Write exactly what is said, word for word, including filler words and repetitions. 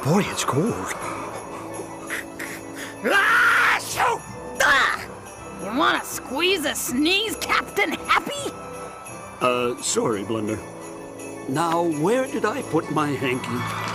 Boy, it's cold. Ah, shoot! Ah! You wanna squeeze a sneeze, Captain Happy? Uh, sorry, Blunder. Now, where did I put my hanky?